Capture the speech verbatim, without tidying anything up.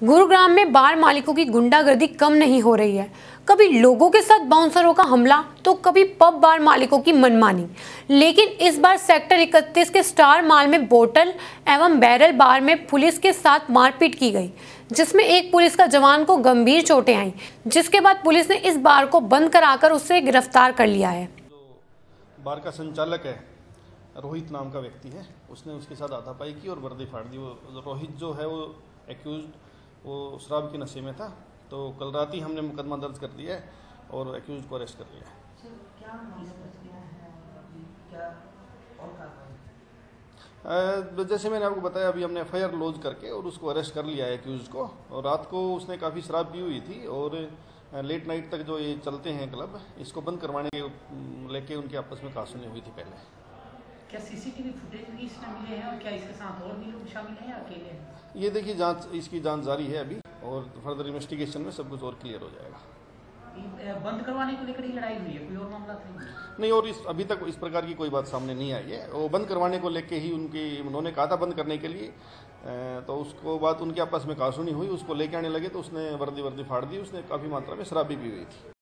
गुरुग्राम में बार मालिकों की गुंडागर्दी कम नहीं हो रही है। कभी लोगों के साथ बाउंसरों का हमला तो कभी पब बार मालिकों की मनमानी। लेकिन इस बार सेक्टर इकतीस के स्टार मॉल में बोतल एवं बैरल बार में पुलिस के साथ मारपीट की गई, जिसमें एक पुलिस का जवान को गंभीर चोटें आईं, जिसके बाद पुलिस ने इस बार को बंद कराकर उसे गिरफ्तार कर लिया है। जो बार का संचालक है, रोहित नाम का व्यक्ति है, उसने उसके साथ हाथापाई की और वर्दी फाड़ दी। वो रोहित जो है वो एक्यूज वो शराब के नशे में था, तो कल रात ही हमने मुकदमा दर्ज कर दिया है और एक्यूज को अरेस्ट कर लिया है। क्या क्या और कार्रवाई जैसे मैंने आपको बताया, अभी हमने एफ आई आर लॉन्च करके और उसको अरेस्ट कर लिया है एक्यूज को। और रात को उसने काफ़ी शराब पी हुई थी और लेट नाइट तक जो ये चलते हैं क्लब, इसको बंद करवाने के लेके उनकी आपस में कहासुनी हुई थी पहले। क्या सीसीटीवी फुटेज भी इसमें मिले हैं और क्या इसके साथ और भी लोग शामिल हैं या अकेले हैं? ये देखिए, जांच इसकी जांच जारी है अभी और फर्दर इन्वेस्टिगेशन में सब कुछ और क्लियर हो जाएगा। बंद करवाने को लेकर ही लड़ाई हुई है, कोई और मामला था नहीं? और इस अभी तक इस प्रकार की कोई बात सामने नहीं आई है। वो बंद करवाने को लेके ही उनकी उन्होंने कहा था बंद करने के लिए, तो उसको बाद उनके आपस में कहासुनी हुई, उसको लेके आने लगे तो उसने वर्दी वर्दी फाड़ दी। उसने काफ़ी मात्रा में शराब भी पी हुई थी।